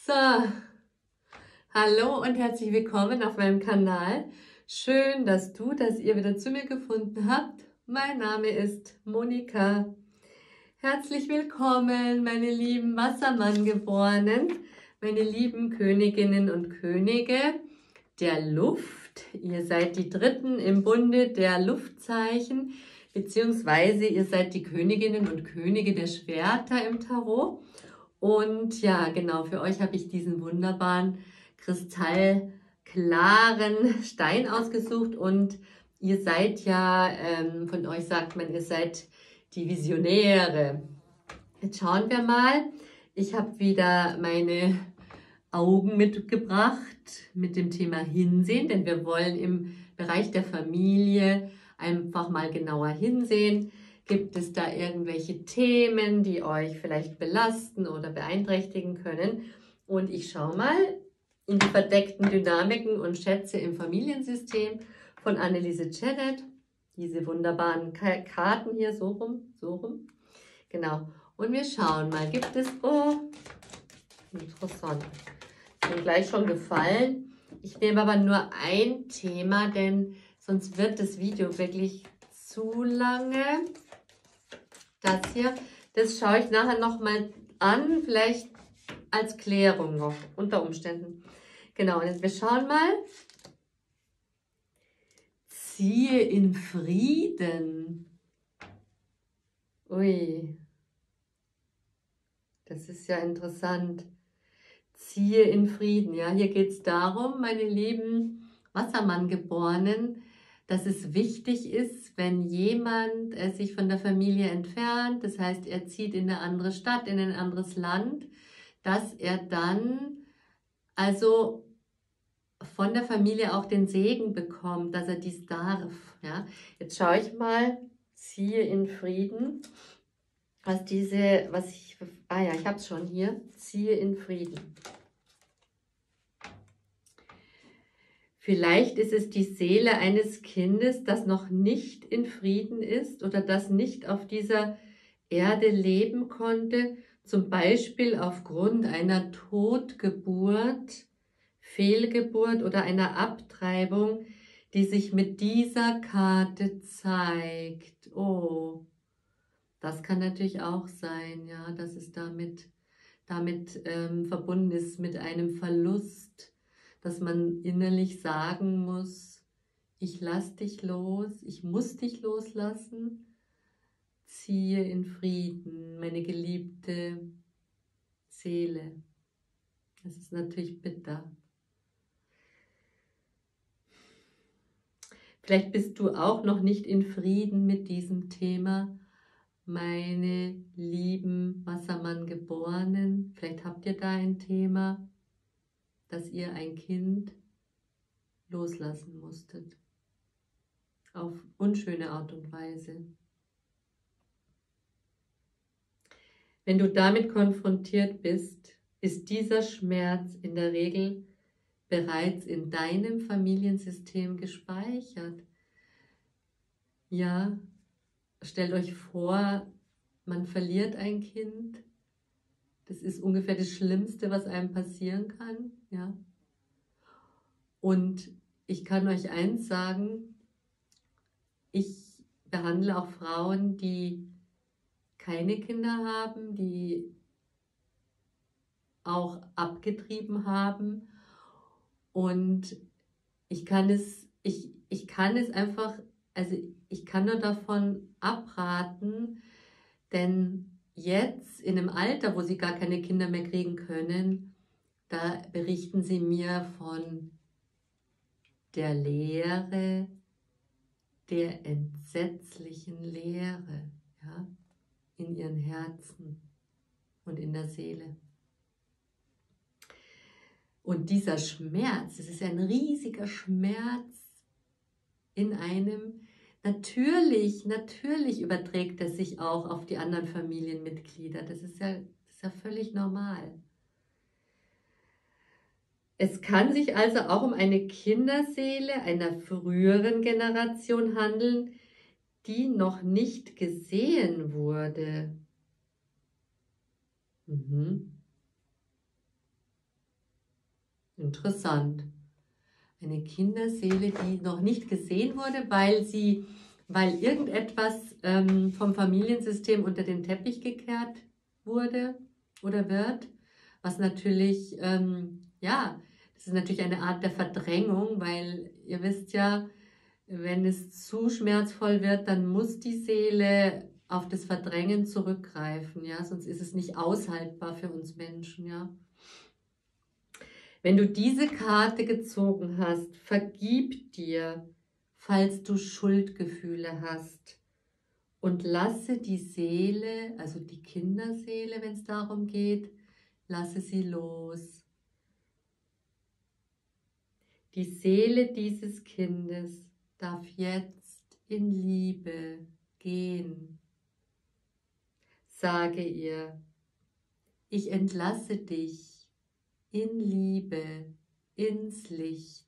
So, hallo und herzlich willkommen auf meinem Kanal. Schön, dass ihr wieder zu mir gefunden habt. Mein Name ist Monika. Herzlich willkommen, meine lieben Wassermann-Geborenen, meine lieben Königinnen und Könige der Luft. Ihr seid die Dritten im Bunde der Luftzeichen, beziehungsweise ihr seid die Königinnen und Könige der Schwerter im Tarot. Und ja, genau, für euch habe ich diesen wunderbaren, kristallklaren Stein ausgesucht. Und ihr seid ja, von euch sagt man, ihr seid die Visionäre. Jetzt schauen wir mal. Ich habe wieder meine Augen mitgebracht mit dem Thema Hinsehen, denn wir wollen im Bereich der Familie einfach mal genauer hinsehen. Gibt es da irgendwelche Themen, die euch vielleicht belasten oder beeinträchtigen können? Und ich schaue mal in die verdeckten Dynamiken und Schätze im Familiensystem von Anneliese Janet. Diese wunderbaren Karten hier, so rum. Genau. Und wir schauen mal, gibt es, oh, interessant. Ist mir gleich schon gefallen. Ich nehme aber nur ein Thema, denn sonst wird das Video wirklich zu lange. Das hier, das schaue ich nachher nochmal an, vielleicht als Klärung noch, unter Umständen. Genau, und jetzt wir schauen mal. Ziehe in Frieden. Ui, das ist ja interessant. Ziehe in Frieden. Ja, hier geht es darum, meine lieben Wassermann-Geborenen, dass es wichtig ist, wenn jemand sich von der Familie entfernt, das heißt, er zieht in eine andere Stadt, in ein anderes Land, dass er dann also von der Familie auch den Segen bekommt, dass er dies darf. Ja? Jetzt schaue ich mal, ziehe in Frieden, ich habe es schon hier, ziehe in Frieden. Vielleicht ist es die Seele eines Kindes, das noch nicht in Frieden ist oder das nicht auf dieser Erde leben konnte, zum Beispiel aufgrund einer Totgeburt, Fehlgeburt oder einer Abtreibung, die sich mit dieser Karte zeigt. Oh, das kann natürlich auch sein, ja, dass es damit verbunden ist mit einem Verlust, dass man innerlich sagen muss, ich lass dich los, ich muss dich loslassen, ziehe in Frieden, meine geliebte Seele. Das ist natürlich bitter. Vielleicht bist du auch noch nicht in Frieden mit diesem Thema, meine lieben Wassermann-Geborenen. Vielleicht habt ihr da ein Thema, dass ihr ein Kind loslassen musstet. Auf unschöne Art und Weise. Wenn du damit konfrontiert bist, ist dieser Schmerz in der Regel bereits in deinem Familiensystem gespeichert. Ja, stellt euch vor, man verliert ein Kind. Das ist ungefähr das Schlimmste, was einem passieren kann. Ja. Und ich kann euch eins sagen, ich behandle auch Frauen, die keine Kinder haben, die auch abgetrieben haben. Und ich kann es einfach, also ich kann nur davon abraten, denn jetzt in einem Alter, wo sie gar keine Kinder mehr kriegen können, da berichten sie mir von der Leere, der entsetzlichen Leere, ja, in ihren Herzen und in der Seele. Und dieser Schmerz, es ist ein riesiger Schmerz in einem. Natürlich überträgt er sich auch auf die anderen Familienmitglieder. Das ist ja völlig normal. Es kann sich also auch um eine Kinderseele einer früheren Generation handeln, die noch nicht gesehen wurde. Interessant. Eine Kinderseele, die noch nicht gesehen wurde, weil irgendetwas vom Familiensystem unter den Teppich gekehrt wurde oder wird, was natürlich, ja, das ist natürlich eine Art der Verdrängung, weil ihr wisst ja, wenn es zu schmerzvoll wird, dann muss die Seele auf das Verdrängen zurückgreifen, ja, sonst ist es nicht aushaltbar für uns Menschen, ja. Wenn du diese Karte gezogen hast, vergib dir, falls du Schuldgefühle hast, und lasse die Seele, also die Kinderseele, wenn es darum geht, lasse sie los. Die Seele dieses Kindes darf jetzt in Liebe gehen. Sage ihr, ich entlasse dich in Liebe ins Licht.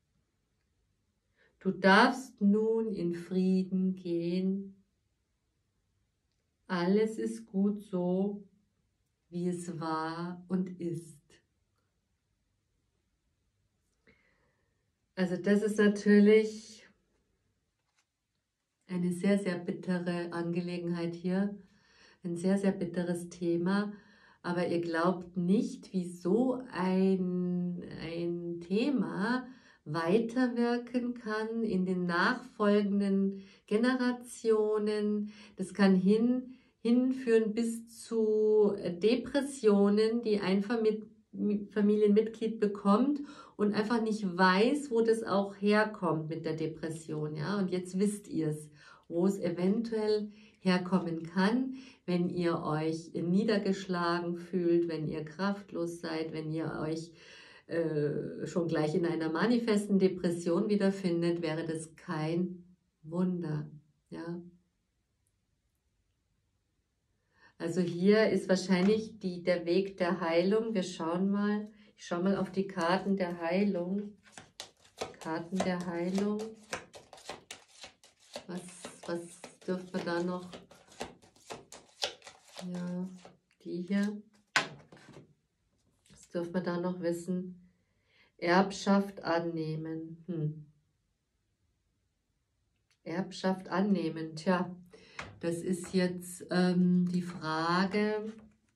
Du darfst nun in Frieden gehen. Alles ist gut so, wie es war und ist. Also das ist natürlich eine sehr, sehr bittere Angelegenheit hier, ein sehr, sehr bitteres Thema, aber ihr glaubt nicht, wie so ein Thema weiterwirken kann in den nachfolgenden Generationen. Das kann hinführen bis zu Depressionen, die ein Familienmitglied bekommt und einfach nicht weiß, wo das auch herkommt mit der Depression. Ja? Und jetzt wisst ihr es, wo es eventuell herkommen kann, wenn ihr euch niedergeschlagen fühlt, wenn ihr kraftlos seid, wenn ihr euch schon gleich in einer manifesten Depression wiederfindet, wäre das kein Wunder. Ja? Also hier ist wahrscheinlich der Weg der Heilung. Wir schauen mal. Ich schaue mal auf die Karten der Heilung. Karten der Heilung. Was dürfen wir da noch? Ja, die hier. Was dürfen wir da noch wissen? Erbschaft annehmen. Erbschaft annehmen. Tja, das ist jetzt die Frage,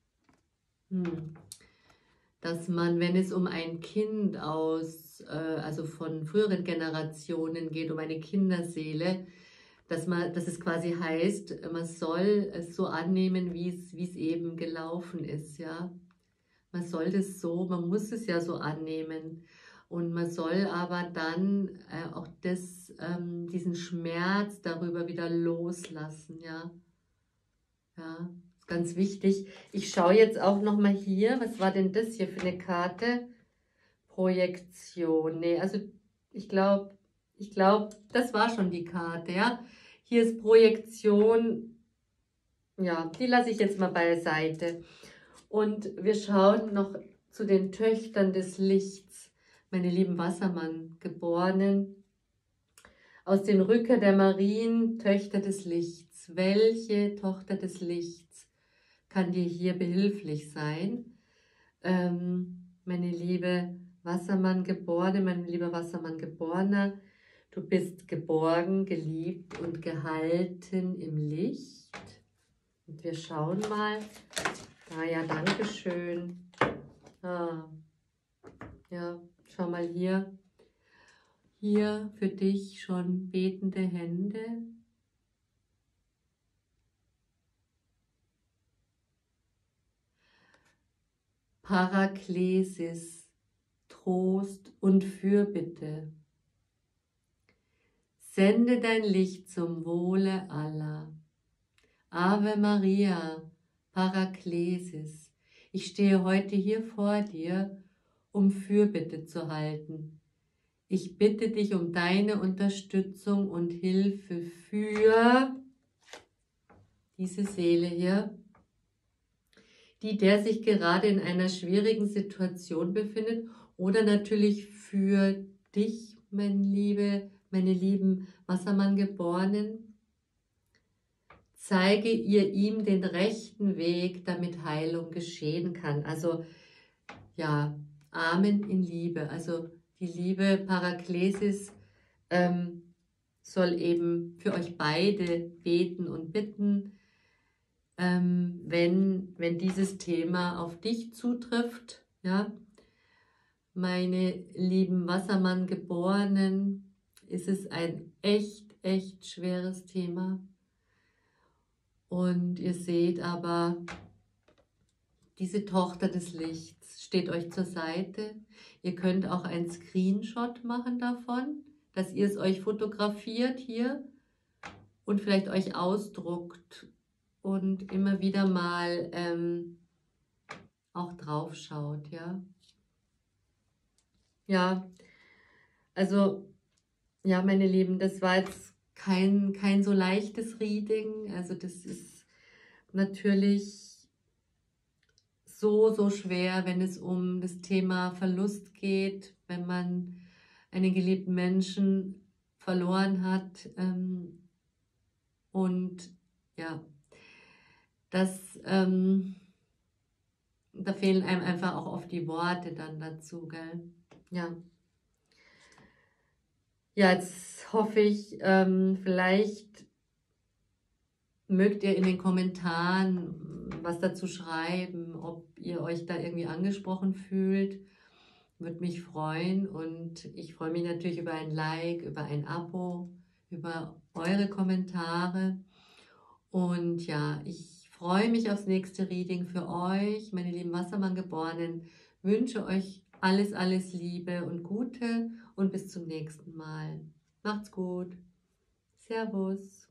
dass man, wenn es um ein Kind also von früheren Generationen geht, um eine Kinderseele, dass es quasi heißt, man soll es so annehmen, wie es eben gelaufen ist, ja. Man soll das so, man muss es ja so annehmen. Und man soll aber dann auch diesen Schmerz darüber wieder loslassen, ja. Ja, ist ganz wichtig. Ich schaue jetzt auch nochmal hier, was war denn das hier für eine Karte? Projektion. Nee, also ich glaube, das war schon die Karte, ja. Hier ist Projektion, ja, die lasse ich jetzt mal beiseite. Und wir schauen noch zu den Töchtern des Lichts, meine lieben Wassermann-Geborenen, aus den Rücken der Marien, Töchter des Lichts. Welche Tochter des Lichts kann dir hier behilflich sein? Meine liebe Wassermann-Geborene, mein lieber Wassermann-Geborener, du bist geborgen, geliebt und gehalten im Licht. Und wir schauen mal. Ah ja, danke schön. Ah, ja, schau mal hier. Hier für dich schon betende Hände. Paraklesis, Trost und Fürbitte. Sende dein Licht zum Wohle aller. Ave Maria, Paraklesis, ich stehe heute hier vor dir, um Fürbitte zu halten. Ich bitte dich um deine Unterstützung und Hilfe für diese Seele hier, der sich gerade in einer schwierigen Situation befindet, oder natürlich für dich, meine lieben Wassermann-Geborenen. Zeige ihr ihm den rechten Weg, damit Heilung geschehen kann. Also ja, Amen in Liebe. Also die Liebe Paraklesis soll eben für euch beide beten und bitten, wenn dieses Thema auf dich zutrifft, ja, meine lieben Wassermann-Geborenen, ist es ein echt schweres Thema. Und ihr seht aber, diese Tochter des Lichts steht euch zur Seite. Ihr könnt auch einen Screenshot machen davon, dass ihr es euch fotografiert hier und vielleicht euch ausdruckt und immer wieder mal auch drauf schaut, ja. Ja, also, ja, meine Lieben, das war jetzt kein so leichtes Reading. Also das ist natürlich so schwer, wenn es um das Thema Verlust geht, wenn man einen geliebten Menschen verloren hat. Und ja, das, da fehlen einem einfach auch oft die Worte dann dazu, gell? Ja. Ja, jetzt hoffe ich, vielleicht mögt ihr in den Kommentaren was dazu schreiben, ob ihr euch da irgendwie angesprochen fühlt. Würde mich freuen und ich freue mich natürlich über ein Like, über ein Abo, über eure Kommentare. Und ja, ich freue mich aufs nächste Reading für euch, meine lieben Wassermann-Geborenen. Wünsche euch alles Liebe und Gute und bis zum nächsten Mal. Macht's gut. Servus.